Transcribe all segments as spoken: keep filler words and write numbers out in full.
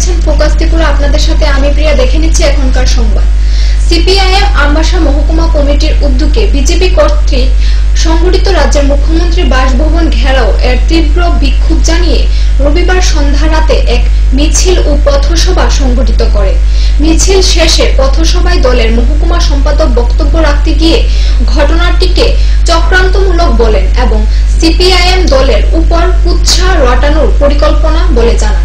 রয়েছেন ফোকাস ত্রিপুরা, আপনাদের সাথে আমি প্রিয়া। দেখে নিচ্ছি এখনকার সংবাদ। সিপিআইএম আমবাসা মহকুমা কমিটির উদ্যোগে বিজেপি কর্তৃক সংগঠিত রাজ্যের মুখ্যমন্ত্রী বাসভবন ঘেরাও এর তীব্র বিক্ষোভ জানিয়ে রবিবার সন্ধ্যা রাতে এক মিছিল ও পথসভা সংগঠিত করে। মিছিল শেষে পথসভায় দলের মহকুমা সম্পাদক বক্তব্য রাখতে গিয়ে ঘটনাটিকে চক্রান্তমূলক বলেন এবং সিপিআইএম দলের উপর কুৎসা রটানোর পরিকল্পনা বলে জানান।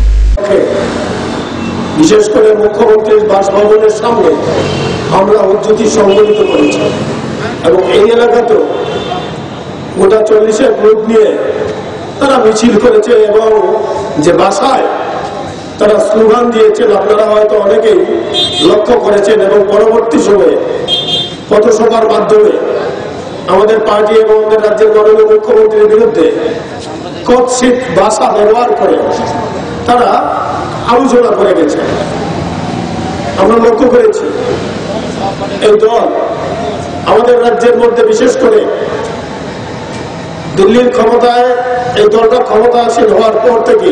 বিশেষ করে মুখ্যমন্ত্রীর বাসভবনের সামনে আমরা উদ্যোগী সংগঠিত করেছি এবং এই এলাকাতেও গোটা চল্লিশের গ্রুপ নিয়ে তারা মিছিল করেছে এবং যে ভাষায় তারা স্লোগান দিয়েছেন আপনারা হয়তো অনেকেই লক্ষ্য করেছেন এবং পরবর্তী সময়ে পথসভার মাধ্যমে আমাদের পার্টি এবং আমাদের রাজ্যের মাননীয় মুখ্যমন্ত্রীর বিরুদ্ধে কুৎসিত ভাষা ব্যবহার করে তারা আলোচনা করে গেছে। আমরা লক্ষ্য করেছি এই দল আমাদের রাজ্যের মধ্যে বিশেষ করে দিল্লির ক্ষমতায় এই দলটা ক্ষমতাসীন হওয়ার পর থেকে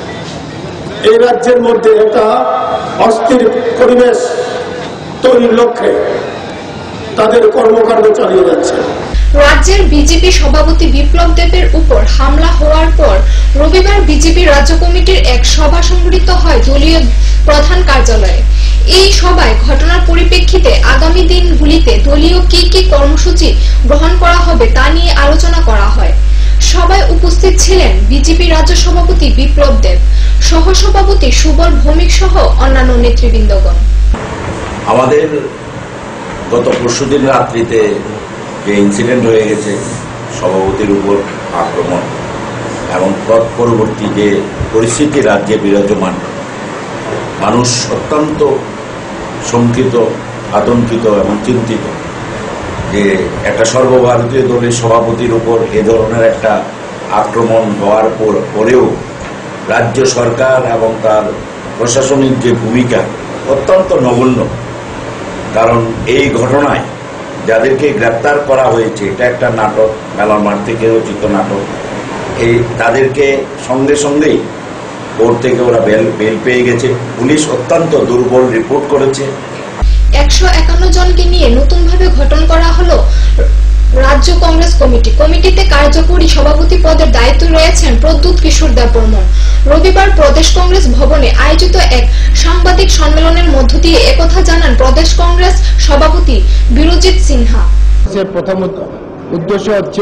এই রাজ্যের মধ্যে একটা অস্থির পরিবেশ তৈরির লক্ষ্যে তাদের কর্মকাণ্ড চালিয়ে যাচ্ছে। রাজ্যের বিজেপি সভাপতি বিপ্লব দেবের উপর হামলা হওয়ার পর রবিবার বিজেপি রাজ্য কমিটির এক সভা সংগঠিত হয় দলীয় প্রধান কার্যালয়ে। এই সভায় ঘটনার পরিপ্রেক্ষিতে আগামী দিনগুলিতে দলীয় কি কি কর্মসূচি গ্রহণ করা হবে তা নিয়ে আলোচনা করা হয়। সভায় উপস্থিত ছিলেন বিজেপি রাজ্য সভাপতি বিপ্লব দেব, সহসভাপতি সুবল ভৌমিক সহ অন্যান্য নেতৃবৃন্দগণ। আমাদের গত পরশুদিন রাত্রিতে যে ইনসিডেন্ট হয়ে গেছে সভাপতির উপর আক্রমণ এবং তৎপরবর্তী যে পরিস্থিতি রাজ্যে বিরাজমান, মানুষ অত্যন্ত শঙ্কিত, আতঙ্কিত এবং চিন্তিত যে একটা সর্বভারতীয় দলের সভাপতির উপর এ ধরনের একটা আক্রমণ হওয়ার পরেও রাজ্য সরকার এবং তার প্রশাসনিক যে ভূমিকা অত্যন্ত নগণ্য। কারণ এই ঘটনায় যাদেরকে গ্রেপ্তার করা হয়েছে এটা একটা নাটক, মেলার মাঠ থেকে রচিত নাটক। এই তাদেরকে সঙ্গে সঙ্গেই কোর্ট থেকে ওরা বেল বেল পেয়ে গেছে। পুলিশ অত্যন্ত দুর্বল রিপোর্ট করেছে। একশো একান্ন জনকে নিয়ে নতুন ভাবে গঠন করা হলো রাজ্য কংগ্রেস কমিটি। কমিটিতে কার্যকরী সভাপতি পদের দায়িত্ব রয়েছেন প্রদ্যুৎ কিশোর দেববর্মন। রবিবার প্রদেশ কংগ্রেস ভবনে আয়োজিত এক সাংবাদিক সম্মেলনের মধ্য দিয়ে একথা জানান প্রদেশ কংগ্রেস সভাপতি বিরজিৎ সিনহা। প্রথম উদ্দেশ্য হচ্ছে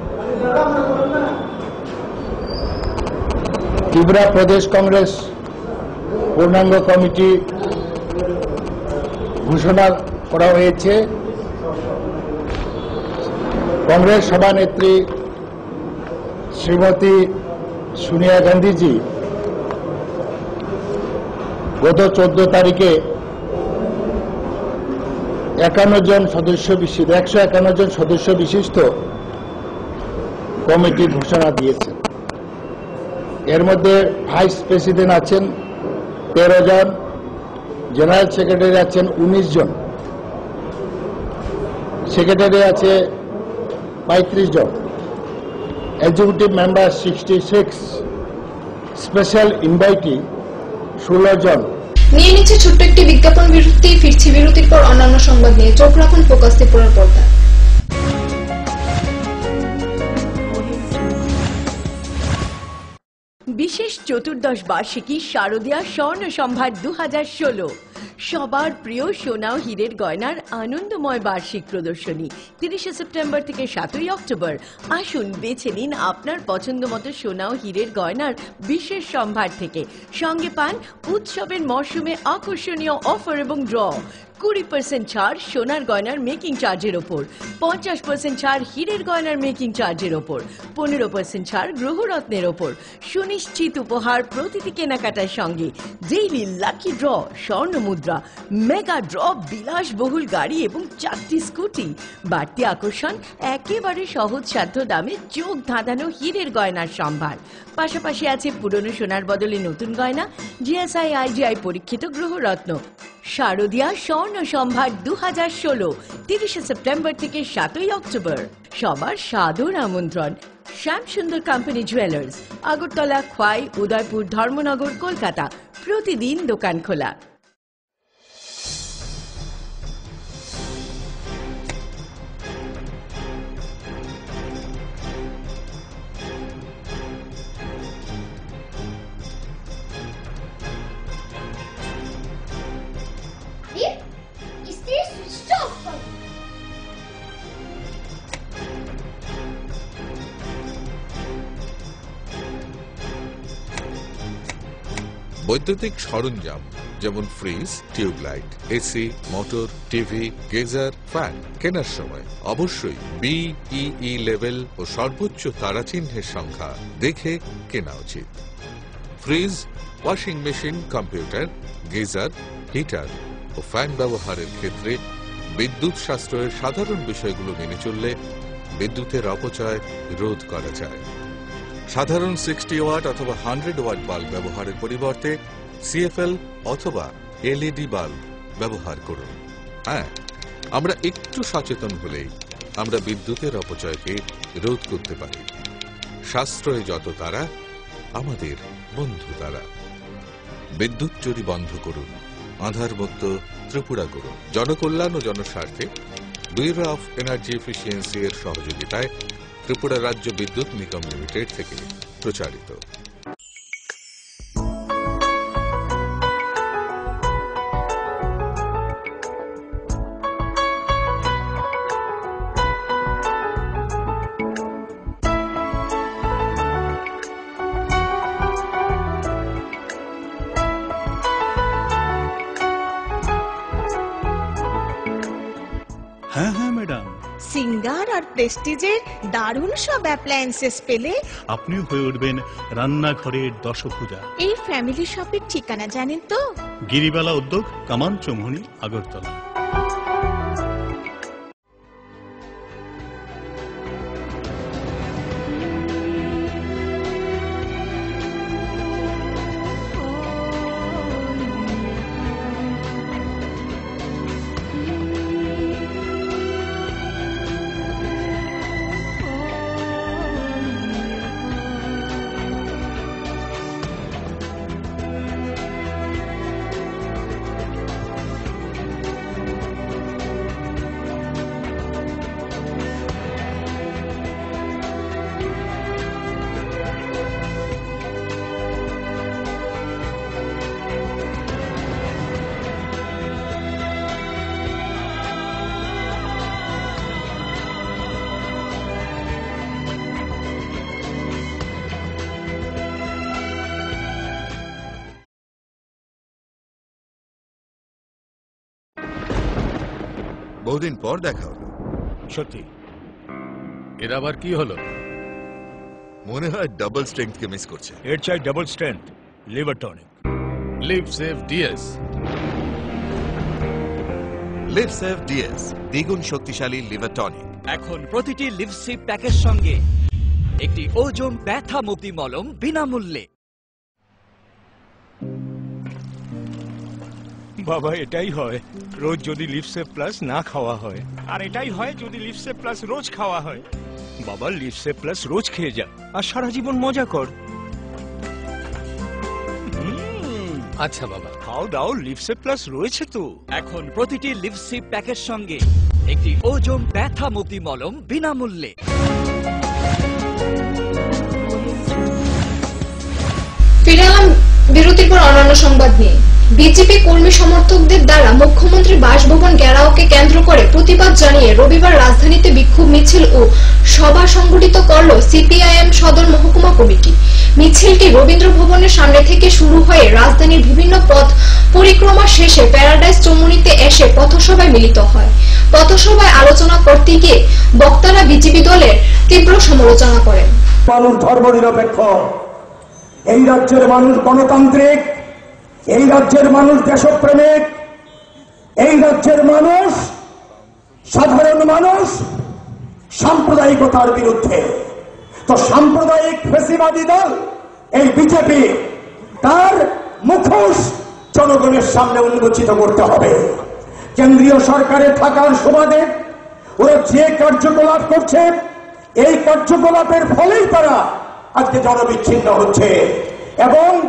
ত্রিপুরা প্রদেশ কংগ্রেস পূর্ণাঙ্গ কমিটি ঘোষণা করা হয়েছে। কংগ্রেস সভানেত্রী শ্রীমতী সোনিয়া গান্ধীজি গত চোদ্দ তারিখে একান্ন জন সদস্য বিশিষ্ট একশো একান্ন জন সদস্য বিশিষ্ট কমিটি ঘোষণা দিয়েছেন। এর মধ্যে ভাইস প্রেসিডেন্ট আছেন তেরো জন, জেনারেল সেক্রেটারি আছেন উনিশ জন, সেক্রেটারি আছে পঁয়ত্রিশ জন, executive member sixty six, special invitee ষোলো জন। নিয়ে নিচ্ছে ছোট্ট একটি বিজ্ঞাপন বিরতি। ফিরছি বিরতির পর অন্যান্য সংবাদ নিয়ে। চোখ রাখুন ফোকাস ত্রিপুরার পর্দায়। বিশেষ চতুর্দশ বার্ষিকী শারদীয়া স্বর্ণ সম্ভার দু হাজার ষোলো সবার প্রিয় সোনা ও হীরের গয়নার আনন্দময় বার্ষিক প্রদর্শনী তিরিশে সেপ্টেম্বর থেকে সাতই অক্টোবর। আসুন বেছে নিন আপনার পছন্দ মতো সোনা ও হীরের গয়নার বিশেষ সম্ভার থেকে। সঙ্গে পান উৎসবের মরশুমে আকর্ষণীয় অফার এবং ড্র। কুড়ি পার্সেন্ট ছাড় সোনার গয়নার মেকিং চার্জের ওপর, পঞ্চাশ পার্সেন্ট ছাড় হীরের গয়নার মেকিং চার্জের ওপর, পনেরো পার্সেন্ট ছাড় গ্রহরত্নের ওপর। সুনিশ্চিত উপহার প্রতিটি কেনাকাটার সঙ্গে। ডেইলি লাকি ড্র, স্বর্ণ মুদ্রা, মেগা ড্র, বিলাসবহুল গাড়ি এবং চারটি স্কুটি। বাড়তি আকর্ষণ, একেবারে সহজসাধ্য দামে চোখ ধাঁধানো হীরের গয়নার সম্ভার। পাশাপাশি আছে পুরনো সোনার বদলে নতুন গয়না, জিএসআই আইজিআই পরীক্ষিত গ্রহরত্ন। শারদীয়া স্বর্ণ সম্ভার দু হাজার ষোলো তিরিশে সেপ্টেম্বর থেকে সাতই অক্টোবর। সবার সাদর আমন্ত্রণ। Shyam Sundar company jewellers, Agartala, Khowai, Udaipur, Dharmanagar, Kolkata. প্রতিদিন দোকান খোলা। বৈদ্যুতিক সরঞ্জাম যেমন fridge, tube light, AC, motor, TV, geyser, fan কেনার সময় অবশ্যই বিইই লেভেল ও সর্বোচ্চ তারাচিহ্নের সংখ্যা দেখে কেনা উচিত। Fridge, washing machine, computer, geyser, heater ও ফ্যান ব্যবহারের ক্ষেত্রে বিদ্যুৎ সাশ্রয়ের সাধারণ বিষয়গুলো মেনে চললে বিদ্যুতের অপচয় রোধ করা যায়। সাধারণ সিক্সটি ওয়াট অথবা হান্ড্রেড ওয়াট বাল্ব ব্যবহারের পরিবর্তে সিএফএল অথবা এলইডি বাল্ব ব্যবহার করুন। হ্যাঁ, আমরা একটু সচেতন হলেই আমরা বিদ্যুতের অপচয়কে রোধ করতে পারি। সাশ্রয়ে যত তারা, আমাদের বন্ধু তারা। বিদ্যুৎ চুরি বন্ধ করুন, আধারমুক্ত ত্রিপুরা করুন। জনকল্যাণ ও জনস্বার্থে ব্যুরো অফ এনার্জি এফিসিয়েন্সি এর সহযোগিতায় ত্রিপুরা রাজ্য বিদ্যুৎ নিগম লিমিটেড থেকে প্রচারিত। হ্যাঁ হ্যাঁ ম্যাডাম, সিঙ্গার আর প্রেস্টিজের দারুণ সব অ্যাপ্লায়েন্সেস পেলে আপনিও হয়ে উঠবেন রান্নাঘরের দশভুজা। এই ফ্যামিলি শপের ঠিকানা জানেন তো? গিরিবালা উদ্যোগ, কামান চৌমুহনী, আগরতলা। বহুদিন পর দেখা হলো। সত্যি, এর আবার কি হলো? মনে হয় ডাবল স্ট্রেংথকে মিস করছে। এর চাই double strength liver tonic. Liv Save DS. Liv Save DS দ্বিগুণ শক্তিশালী লিভার টনিক। এখন প্রতিটি লিভসিপ প্যাকের সঙ্গে একটি ওজোন ব্যথা মুক্তি মলম বিনামূল্যে। বাবা, এটাই হয় রোজ যদি লিভসেভ প্লাস না খাওয়া হয়, আর এটাই হয় যদি লিভসেভ প্লাস রোজ খাওয়া হয়। বাবা, লিভসেভ প্লাস রোজ খেয়ে যা আর সারা জীবন মজা কর। আচ্ছা বাবা, খাও দাও, লিভসেভ প্লাস রয়েছে তো। এখন প্রতিটি লিভসিপ প্যাকের সঙ্গে একটি ওজোন ব্যথা মুক্তি মলম বিনামূল্যে। ফিরে এলাম বিরতির পর অন্যান্য সংবাদ নিয়ে। বিজেপি কর্মী সমর্থকদের দ্বারা মুখ্যমন্ত্রী বাসভবন ঘেরাওকে কেন্দ্র করে প্রতিবাদ জানিয়ে রবিবার রাজধানীতে বিক্ষোভ মিছিল ও সভা সংগঠিত করল সিপিআইএম সদর মহকুমা কমিটি। মিছিলটি রবীন্দ্র ভবনের সামনে থেকে শুরু হয়ে রাজধানীর বিভিন্ন পথ পরিক্রমা শেষে প্যারাডাইস চৌমুহনীতে এসে পথসভায় মিলিত হয়। পথসভায় আলোচনা করতে গিয়ে বক্তারা বিজেপি দলের তীব্র সমালোচনা করেন। মানুষ ধর্মনিরপেক্ষ, এই রাজ্যের মানুষ গণতান্ত্রিক, এই রাজ্যের মানুষ দেশপ্রেমিক, এই রাজ্যের মানুষ সাধারণ মানুষ সাম্প্রদায়িকতার বিরুদ্ধে। তো সাম্প্রদায়িক ফ্যাসিবাদী দল এই বিজেপি, তার মুখোশ জনগণের সামনে উন্মোচিত করতে হবে। কেন্দ্রীয় সরকারে থাকার সুবাদে ওরা যে কার্যকলাপ করছে, এই কার্যকলাপের ফলেই তারা আজকে জনবিচ্ছিন্ন হচ্ছে এবং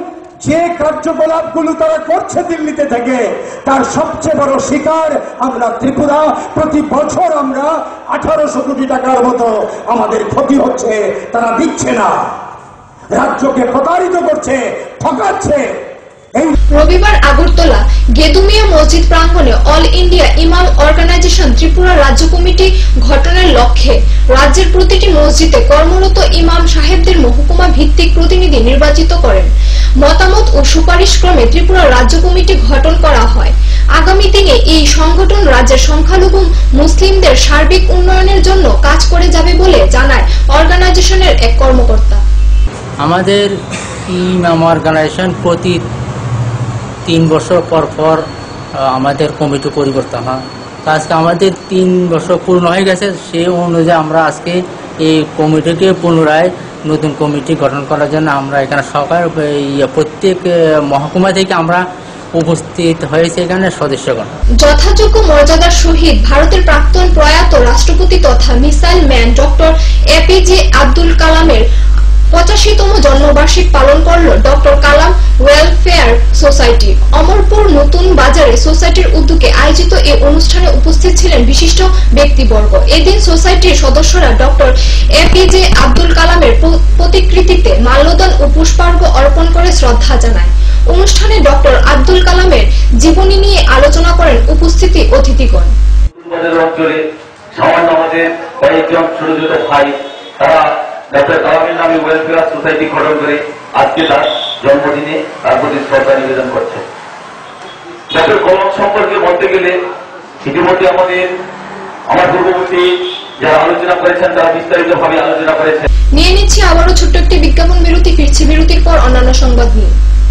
যে কার্যকলাপগুলো তারা করছে দিল্লিতে থেকে তার সবচেয়ে বড় শিকার আমরা ত্রিপুরা। প্রতি বছর আমরা আঠারোশো কোটি টাকার মতো আমাদের ক্ষতি হচ্ছে, তারা দিচ্ছে না, রাজ্যকে প্রতারিত করছে, ঠকাচ্ছে। রবিবার আগরতলা গেদুমিয়া মসজিদ প্রাঙ্গণে অল ইন্ডিয়া ইমাম অর্গানাইজেশন ত্রিপুরা রাজ্য কমিটি গঠনের লক্ষ্যে রাজ্যের প্রতিটি মসজিদে কর্মরত ইমাম সাহেবদের মহকুমা ভিত্তিক প্রতিনিধি নির্বাচিত করেন। মতামত ও সুপারিশ ক্রমে ত্রিপুরা রাজ্য কমিটি গঠন করা হয়। আগামী দিনে এই সংগঠন রাজ্যের সংখ্যালঘু মুসলিমদের সার্বিক উন্নয়নের জন্য কাজ করে যাবে বলে জানায় অর্গানাইজেশনের এক কর্মকর্তা। আমাদের ইমাম অর্গানাইজেশন প্রতি তিন বছর পর পর আমাদের কমিটি পরিবর্তন হয়। আজকে আমাদের তিন বছর পূর্ণ হয়ে গেছে, সেই অনুযায়ী আমরা আজকে এই কমিটিকে পুনরায় নতুন কমিটি গঠন করার জন্য আমরা এখানে সরকার প্রত্যেক মহকুমা থেকে আমরা উপস্থিত হয়েছে এখানে সদস্যগণ। যথাযোগ্য মর্যাদার সহিত ভারতের প্রাক্তন প্রয়াত রাষ্ট্রপতি তথা missile man doctor APJ Abdul কালামের পঁচাশিতম জন্মবার্ষিক পালন করল doctor Kalam welfare society. Amarpur নতুন বাজারে সোসাইটির উদ্যোগে আয়োজিত এই অনুষ্ঠানে উপস্থিত ছিলেন বিশিষ্ট ব্যক্তিবর্গ। এদিন সোসাইটির সদস্যরা ডক্টর এপিজে আব্দুল কালামের প্রতিকৃতিতে মাল্যদান ও পুষ্পার্ঘ অর্পণ করে শ্রদ্ধা জানায়। অনুষ্ঠানে ডক্টর আব্দুল কালামের জীবনী নিয়ে আলোচনা করেন উপস্থিত অতিথিগণ। সামান্য আমাদের কয়েকজন ছোট ছোট ভাই তারা ডক্টর কালামের নামে ওয়েলফেয়ার সোসাইটি গঠন করে আজকে তার জন্মদিনে তার প্রতি শ্রদ্ধা নিবেদন করছে। ডক্টর কালাম সম্পর্কে বলতে গেলে ইতিমধ্যে আমাদের আমার পূর্ববর্তী যারা আলোচনা করেছেন তারা বিস্তারিত ভাবে আলোচনা করেছেন। নিয়ে নিচ্ছি আবারও ছোট্ট একটি বিজ্ঞাপন বিরতি, ফিরছি বিরতির পর অন্যান্য সংবাদ নিয়ে।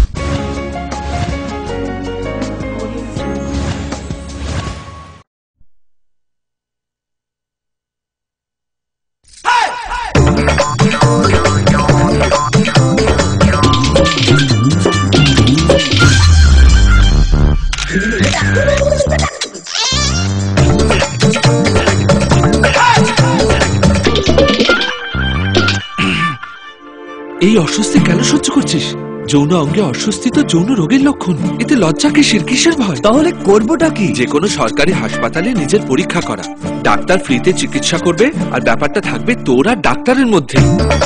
এই অস্বস্তি কেন সহ্য করছিস? যৌন অঙ্গে অস্বস্তি তো যৌন রোগের লক্ষণ, এতে লজ্জা কিসের কিসের ভয়? তাহলে করবোটা কি? যে কোনো সরকারি হাসপাতালে নিজের পরীক্ষা করা, ডাক্তার ফ্রিতে চিকিৎসা করবে আর ব্যাপারটা থাকবে তোর আর ডাক্তারের মধ্যে।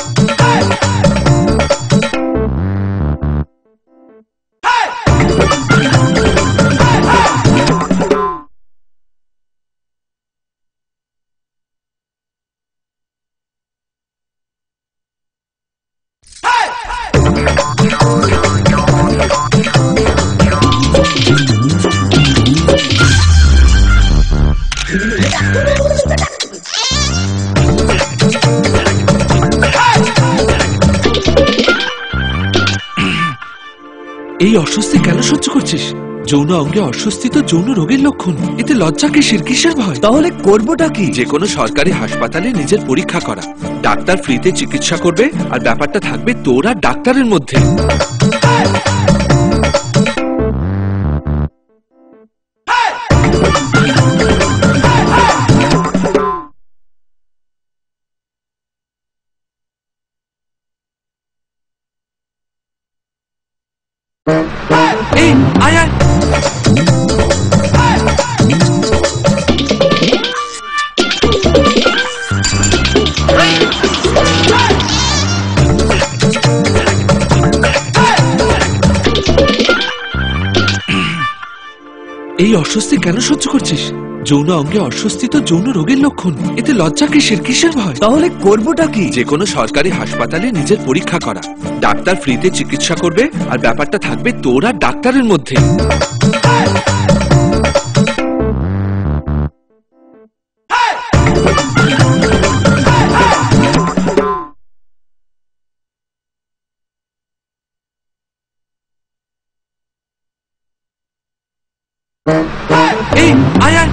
এই অস্বস্তি কেন সহ্য করছিস? যৌন অঙ্গে অস্বস্তি তো যৌন রোগের লক্ষণ, এতে লজ্জা কিসের কিসের ভয়? তাহলে করবোটা কি? যে কোনো সরকারি হাসপাতালে নিজের পরীক্ষা করা, ডাক্তার ফ্রিতে চিকিৎসা করবে আর ব্যাপারটা থাকবে তোর আর ডাক্তারের মধ্যে। এই আয় আয়। এই অস্বস্তি কেন সহ্য করছিস? যৌন অঙ্গে অস্বস্তি তো যৌন রোগের লক্ষণ, এতে লজ্জা কিসের কিসের ভয়? তাহলে করবোটা কি? যে কোনো সরকারি হাসপাতালে নিজের পরীক্ষা করা, ডাক্তার ফ্রিতে চিকিৎসা করবে আর ব্যাপারটা থাকবে তোর আর ডাক্তারের মধ্যে। এই আয় আয়।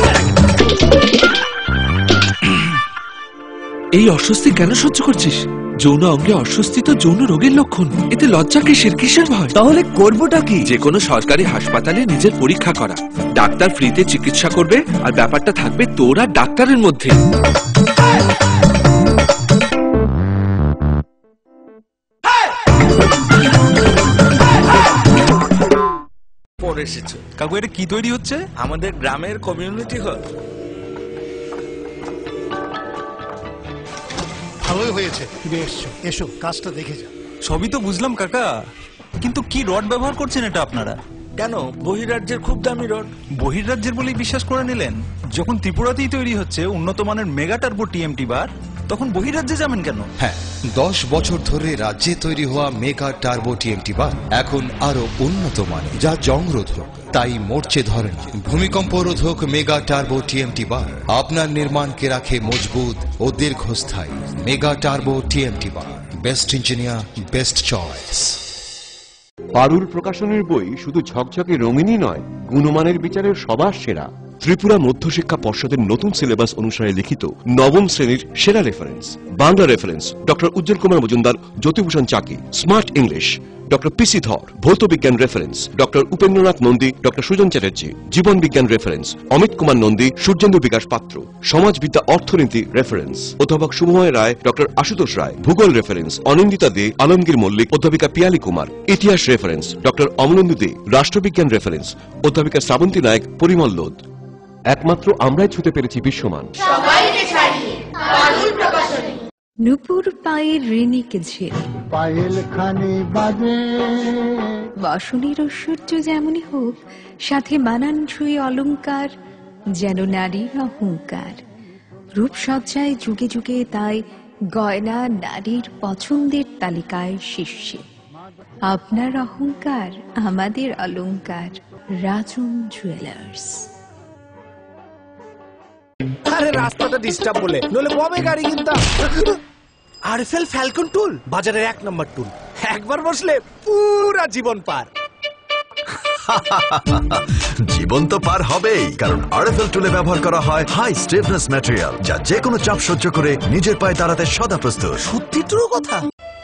এই অস্বস্তি কেন সহ্য করছিস? যৌন অঙ্গে অস্বস্তি তো যৌন রোগের লক্ষণ, এতে লজ্জা কিসের, কিসের ভয়? তাহলে করবোটা কি? যে কোনো সরকারি হাসপাতালে নিজের পরীক্ষা করা, ডাক্তার ফ্রিতে চিকিৎসা করবে, আর ব্যাপারটা থাকবে তোর আর ডাক্তারের মধ্যে। পরে এসেছে কাকু, এটা কি তৈরি হচ্ছে? আমাদের গ্রামের কমিউনিটি হল। ভালোই হয়েছে তুমি এসছো, এসো কাজটা দেখে যা। সবই তো বুঝলাম কাকা, কিন্তু কি রড ব্যবহার করছেন এটা আপনারা? কেন, বহিরাজ্যের খুব দামি রড। বহিরাজ্যের বলেই বিশ্বাস করে নিলেন? যখন ত্রিপুরাতেই তৈরি হচ্ছে উন্নত মানের মেগা টার্বো টিএমটি বার, তখন বহিরাজ্যে যাবেন কেন? হ্যাঁ, দশ বছর ধরে রাজ্যে তৈরি হওয়া মেগা টার্বো টিএমটি বার এখন আরো উন্নত মানের, যা জং রোধক, তাই মরচে ধরে না। ভূমিকম্প রোধক মেগা টার্বো টিএমটি বার আপনার নির্মাণকে রাখে মজবুত ও দীর্ঘস্থায়ী। Mega turbo TMT bar, best engineer, best choice. Parul প্রকাশনের বই শুধু ঝকঝকে রঙিনই নয়, গুণমানের বিচারের সবার সেরা। ত্রিপুরা মধ্যশিক্ষা পর্ষদের নতুন সিলেবাস অনুসারে লিখিত নবম শ্রেণীর সেরা reference. Bangla reference doctor Ujjwal Kumar Majumdar, Jyotibhushan Chaki. Smart English doctor PC Dhar. ভৌত বিজ্ঞান reference doctor Upendranath Nandi, doctor Sujan Chatterjee. জীবন বিজ্ঞান রেফারেন্স অমিত কুমার নন্দী, সূর্যেন্দু বিকাশ পাত্র। সমাজবিদ্যা অর্থনীতি রেফারেন্স অধ্যাপক শুভময় রায়, ডক্টর আশুতোষ রায়। ভূগোল রেফারেন্স অনিন্দিতা দে, আলমগীর মল্লিক, অধ্যাপিকা পিয়ালি কুমার। ইতিহাস রেফারেন্স ডক্টর অমলেন্দু দে। রাষ্ট্রবিজ্ঞান রেফারেন্স অধ্যাপিকা শ্রাবন্তী নায়ক, পরিমল লোদ। একমাত্র আমরাই ছুতে পেরেছি বিশ্বমান। নুপুর পায়ের ঋণিকে ঝিল, পায়েল খানি বাজে। বসনের ঐশ্বর্য যেমনই হোক, সাথে মানানসই অলংকার, যেন নারীর অহংকার। রূপসজ্জায় যুগে যুগে তাই গয়না নারীর পছন্দের তালিকায় শীর্ষে। আপনার অহংকার আমাদের অলংকার, রাজন জুয়েলার্স। আরে রাস্তাটা ডিস্টার্ব বলে, নলে বমে গাড়ি কিনতাম। আরএফএল ফ্যালকন টুল বাজারের এক নম্বর টুল, একবার বসলে পুরা জীবন পার। জীবন তো পার হবেই, কারণ আরএফএল টুলে ব্যবহার করা হয় হাই স্টিফনেস ম্যাটেরিয়াল, যা যে কোনো চাপ সহ্য করে নিজের পায়ে দাঁড়াতে সদা প্রস্তুত। সত্যি ট্রু কথা।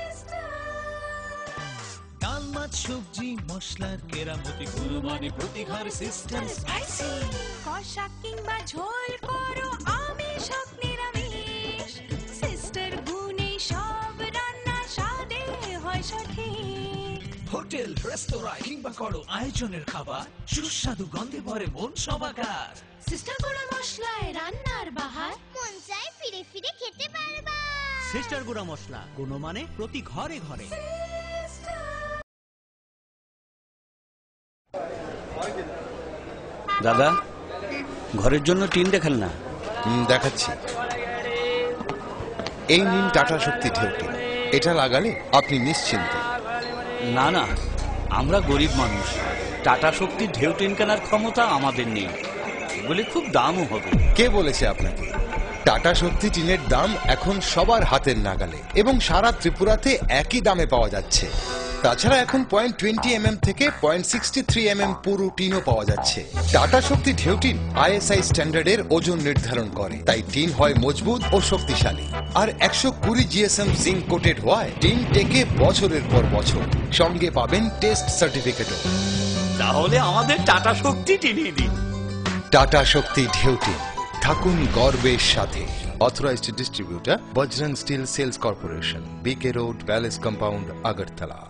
সবজি মশলার কেরামতি কুরবানি প্রতিঘর সিস্টেম স্পাইসি, কষা কিংবা ঝোল করো আমিষ হোক নিরামিষ, সিস্টার গুণে সব রান্না স্বাদে হয় সঠিক। হোটেল রেস্তোরাঁ কিংবা করো আয়োজনের খাবার, সুস্বাদু গন্ধে ভরে মন সবাকার। সিস্টার গুঁড়া মশলায় রান্নার বাহার, মন চায় ফিরে ফিরে খেতে পারবা। সিস্টার গুঁড়া মশলা, গুণমানে প্রতি ঘরে ঘরে। দাদা, ঘরের জন্য টিন দেখান না। দেখাচ্ছি। এই নিন টাটা শক্তি ঢেউটি, এটা লাগালে আপনি নিশ্চিন্ত। না না, আমরা গরিব মানুষ, টাটা শক্তি ঢেউ টিন কেনার ক্ষমতা আমাদের নেই, বলে খুব দামও হবে। কে বলেছে আপনাকে? টাটা শক্তি টিনের দাম এখন সবার হাতের নাগালে এবং সারা ত্রিপুরাতে একই দামে পাওয়া যাচ্ছে। তাছাড়া এখন পয়েন্ট টোয়েন্টি এম এম থেকে point sixty three M M পুরো টিনও পাওয়া যাচ্ছে। টাটা শক্তি ঢেউ টিন আইএসআই স্ট্যান্ডার্ডের ওজন নির্ধারণ করে, তাই টিন হয় মজবুত ও শক্তিশালী। আর একশো কুড়ি জিএসএম জিঙ্ক কোটেড হওয়ায় টিন টেকে বছরের পর বছর। সঙ্গে পাবেন টেস্ট সার্টিফিকেটও। তাহলে আমাদের টাটা শক্তি টিনিয়ে দিন। টাটা শক্তি ঢেউ টিন, থাকুন গর্বের সাথে। Authorised distributor Bajrang steel sales corporation, BK road, palace compound, Agartala.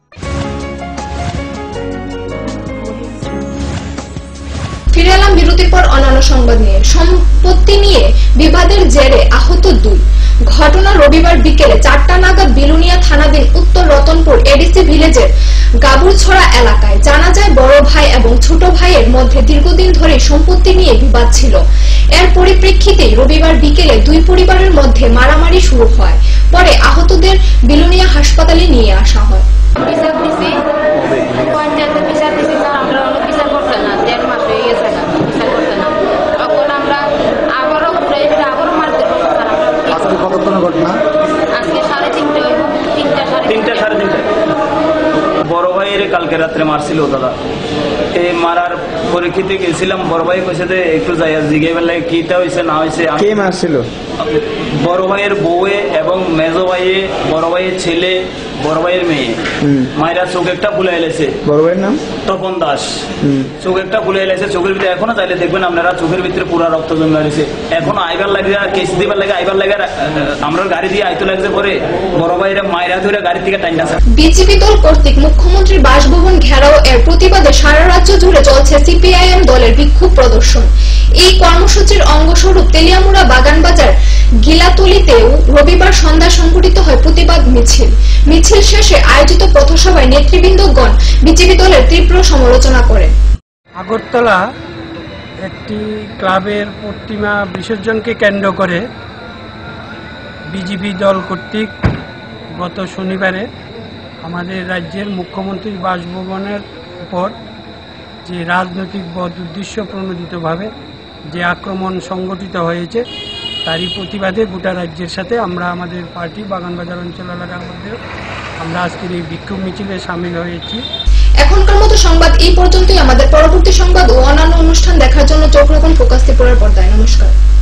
ফিরে এলাম বিরতির পর অন্যান্য সংবাদ নিয়ে। সম্পত্তি নিয়ে বিবাদের জেরে আহত দুই। ঘটনা রবিবার বিকেলে চারটা নাগাদ বিলুনিয়া থানাধীন উত্তর রতনপুর এডিসি ভিলেজের গাবুরছড়া এলাকায়। জানা যায় বড় ভাই এবং ছোট ভাইয়ের মধ্যে দীর্ঘদিন ধরে সম্পত্তি নিয়ে বিবাদ ছিল। এর পরিপ্রেক্ষিতে রবিবার বিকেলে দুই পরিবারের মধ্যে মারামারি শুরু হয়। পরে আহতদের বিলুনিয়া হাসপাতালে নিয়ে আসা হয়। বড় ভাইয়ের কালকে রাত্রে মারছিল দাদা। এই মারার পরীক্ষিতে গেছিলাম, বড় ভাই কইছে যে একটু যাইয়া জিগে বেলায় কিটা হইছে না হইছে। কে মারছিল? বড় ভাইয়ের বউয়ে এবং মেজো ভাইয়ে বড় ভাইয়ের ছেলে বড় ভাইয়ের মেয়ে মায়েরা চোখ একটা ফুলে এলেছে। বড় ভাইয়ের নাম তপন দাস। চোখ একটা ফুলে এলেছে, চোখের ভিতরে এখনো চাইলে দেখবেন আপনারা চোখের ভিতরে পুরা রক্ত জমে রয়েছে। এখন আইবার লাগে কেস দিবার লাগে আইবার লাগে আমরা গাড়ি দিয়ে আইতে লাগছে পরে বড় ভাইয়েরা মায়েরা ধরে গাড়ি থেকে টাইনা। বিজেপি দল কর্তৃক মুখ্যমন্ত্রীর বাসভবন ঘেরাও এর প্রতিবাদে সারা রাজ্য জুড়ে চলছে সিপিআইএম দলের বিক্ষোভ প্রদর্শন। এই কর্মসূচির অঙ্গস্বরূপ তেলিয়ামুড়া বাগানবাজার গিলাতলিতেও রবিবার সন্ধ্যা সংঘটিত হয় প্রতিবাদ মিছিল। মিছিল শেষে আয়োজিত পথসভায় নেতৃবৃন্দগণ বিজেপি দলের তীব্র সমালোচনা করেন। আগরতলা একটি ক্লাবের প্রতিমা বিসর্জনকে কেন্দ্র করে বিজেপি দল কর্তৃক গত শনিবারে আমাদের রাজ্যের মুখ্যমন্ত্রীর বাসভবনের উপর যে রাজনৈতিক বদ উদ্দেশ্য প্রণোদিতভাবে যে আক্রমণ সংগঠিত হয়েছে তারই প্রতিবাদে গোটা রাজ্যের সাথে আমরা আমাদের পার্টি বাগানবাজার অঞ্চল এলাকার মধ্যে আমরা আজকের এই বিক্ষোভ মিছিলে সামিল হয়েছি। এখনকার মতো সংবাদ এই পর্যন্তই। আমাদের পরবর্তী সংবাদ ও অন্যান্য অনুষ্ঠান দেখার জন্য চোখ রাখুন ফোকাস ত্রিপুরার পর্দায়। নমস্কার।